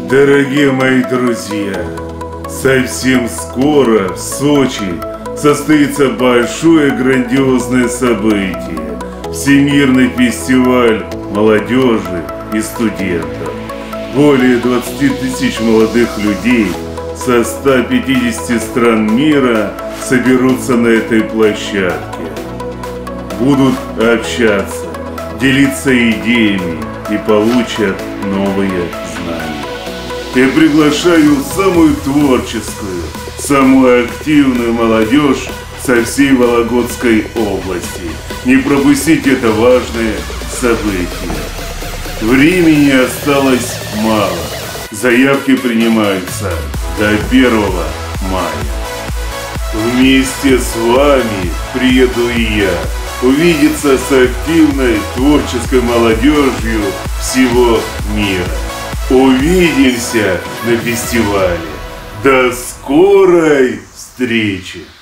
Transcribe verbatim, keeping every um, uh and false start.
Дорогие мои друзья, совсем скоро в Сочи состоится большое грандиозное событие – Всемирный фестиваль молодежи и студентов. Более двадцати тысяч молодых людей со ста пятидесяти стран мира соберутся на этой площадке. Будут общаться, делиться идеями и получат новые знания. Я приглашаю самую творческую, самую активную молодежь со всей Вологодской области. Не пропустите это важное событие. Времени осталось мало. Заявки принимаются до первого мая. Вместе с вами приеду и я увидеться с активной творческой молодежью всего мира. Увидимся на фестивале. До скорой встречи!